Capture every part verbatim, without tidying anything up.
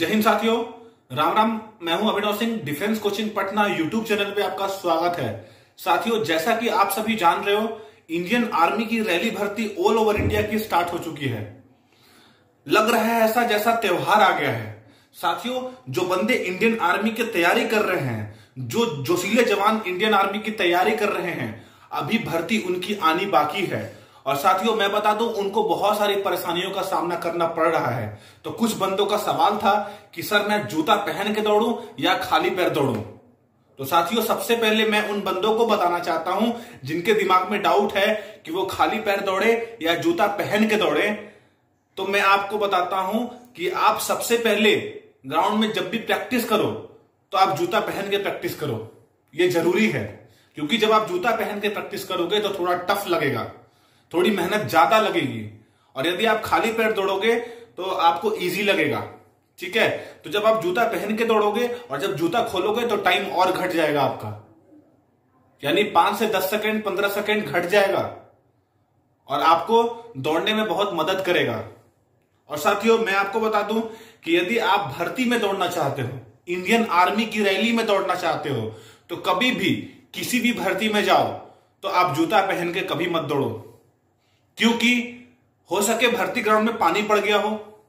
जय हिंद साथियों, राम राम। मैं हूं Abhinav Singh. Defence coaching Patna YouTube channel पे आपका स्वागत है। साथियों, जैसा कि आप सभी जान रहे हो, इंडियन आर्मी की रैली भर्ती ऑल ओवर इंडिया की स्टार्ट हो चुकी है। लग रहा है ऐसा जैसा त्योहार आ गया है। साथियों, जो बंदे इंडियन आर्मी की तैयारी कर रहे हैं, जो जोशीले जवान इंडियन आर्मी की तैयारी कर रहे हैं, अभी भर्ती उनकी आनी बाकी है। और साथियों, मैं बता दूं, उनको बहुत सारी परेशानियों का सामना करना पड़ रहा है। तो कुछ बंदों का सवाल था कि सर, मैं जूता पहन के दौड़ूं या खाली पैर दौड़ूं। तो साथियों, सबसे पहले मैं उन बंदों को बताना चाहता हूं जिनके दिमाग में डाउट है कि वो खाली पैर दौड़े या जूता पहन के दौड़े। तो मैं आपको बताता हूं कि आप सबसे पहले ग्राउंड में जब भी प्रैक्टिस करो तो आप जूता पहन के प्रैक्टिस करो। यह जरूरी है, क्योंकि जब आप जूता पहन के प्रैक्टिस करोगे तो थोड़ा टफ लगेगा, थोड़ी मेहनत ज्यादा लगेगी। और यदि आप खाली पैर दौड़ोगे तो आपको इजी लगेगा। ठीक है, तो जब आप जूता पहन के दौड़ोगे और जब जूता खोलोगे तो टाइम और घट जाएगा आपका, यानी पांच से दस सेकंड पंद्रह सेकंड घट जाएगा और आपको दौड़ने में बहुत मदद करेगा। और साथियों, मैं आपको बता दूं कि यदि आप भर्ती में दौड़ना चाहते हो, इंडियन आर्मी की रैली में दौड़ना चाहते हो, तो कभी भी किसी भी भर्ती में जाओ तो आप जूता पहन के कभी मत दौड़ो। क्योंकि हो सके भर्ती ग्राउंड में पानी पड़ गया हो।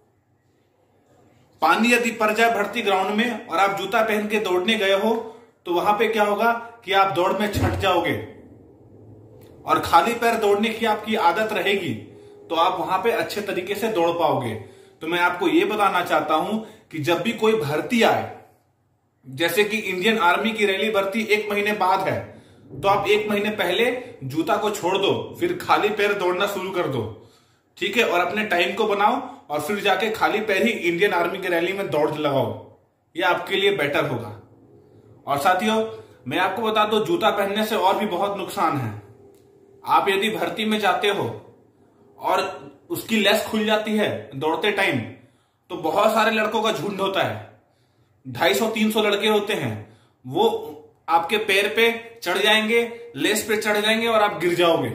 पानी यदि पड़ जाए भर्ती ग्राउंड में और आप जूता पहन के दौड़ने गए हो तो वहां पे क्या होगा कि आप दौड़ में छट जाओगे। और खाली पैर दौड़ने की आपकी आदत रहेगी तो आप वहां पे अच्छे तरीके से दौड़ पाओगे। तो मैं आपको यह बताना चाहता हूं कि जब भी कोई भर्ती आए, जैसे कि इंडियन आर्मी की रैली भर्ती एक महीने बाद है, तो आप एक महीने पहले जूता को छोड़ दो, फिर खाली पैर दौड़ना शुरू कर दो। ठीक है, और अपने टाइम को बनाओ और फिर जाके खाली पैर ही इंडियन आर्मी की रैली में दौड़ लगाओ। यह आपके लिए बेटर होगा। और साथियों, मैं आपको बता दूं, जूता पहनने से और भी बहुत नुकसान है। आप यदि भर्ती में जाते हो और उसकी लेस खुल जाती है दौड़ते टाइम, तो बहुत सारे लड़कों का झुंड होता है, ढाई सौ तीन सौ लड़के होते हैं, वो आपके पैर पे चढ़ जाएंगे, लेस पे चढ़ जाएंगे और आप गिर जाओगे।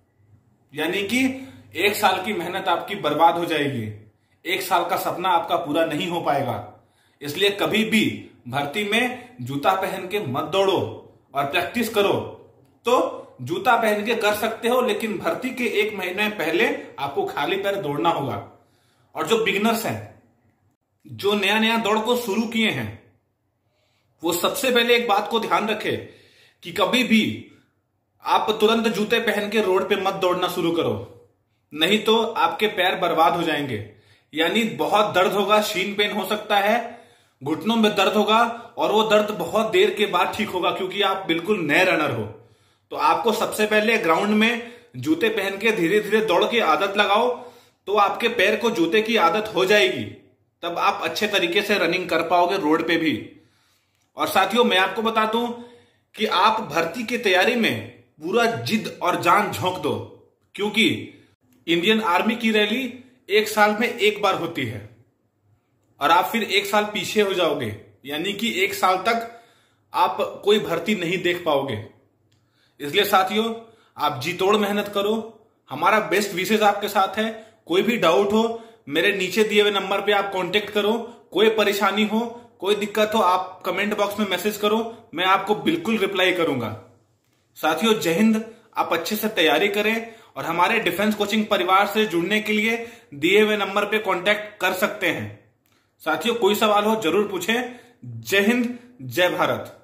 यानी कि एक साल की मेहनत आपकी बर्बाद हो जाएगी, एक साल का सपना आपका पूरा नहीं हो पाएगा। इसलिए कभी भी भर्ती में जूता पहन के मत दौड़ो और प्रैक्टिस करो। तो जूता पहन के कर सकते हो, लेकिन भर्ती के एक महीने पहले आपको खाली पैर दौड़ना होगा। और जो बिगिनर्स हैं, जो नया नया दौड़ को शुरू किए हैं, वो सबसे पहले एक बात को ध्यान रखे कि कभी भी आप तुरंत जूते पहन के रोड पे मत दौड़ना शुरू करो, नहीं तो आपके पैर बर्बाद हो जाएंगे। यानी बहुत दर्द होगा, शीन पेन हो सकता है, घुटनों में दर्द होगा और वो दर्द बहुत देर के बाद ठीक होगा, क्योंकि आप बिल्कुल नए रनर हो। तो आपको सबसे पहले ग्राउंड में जूते पहन के धीरे धीरे दौड़ की आदत लगाओ, तो आपके पैर को जूते की आदत हो जाएगी, तब आप अच्छे तरीके से रनिंग कर पाओगे रोड पे भी। और साथियों, मैं आपको बता दूं कि आप भर्ती की तैयारी में पूरा जिद और जान झोंक दो, क्योंकि इंडियन आर्मी की रैली एक साल में एक बार होती है और आप फिर एक साल पीछे हो जाओगे। यानी कि एक साल तक आप कोई भर्ती नहीं देख पाओगे। इसलिए साथियों, आप जी तोड़ मेहनत करो। हमारा बेस्ट विशेष आपके साथ है। कोई भी डाउट हो, मेरे नीचे दिए हुए नंबर पे आप कांटेक्ट करो। कोई परेशानी हो, कोई दिक्कत हो, आप कमेंट बॉक्स में मैसेज करो, मैं आपको बिल्कुल रिप्लाई करूंगा। साथियों, जय हिंद। आप अच्छे से तैयारी करें और हमारे डिफेंस कोचिंग परिवार से जुड़ने के लिए दिए हुए नंबर पे कांटेक्ट कर सकते हैं। साथियों, कोई सवाल हो जरूर पूछें। जय हिंद, जय भारत।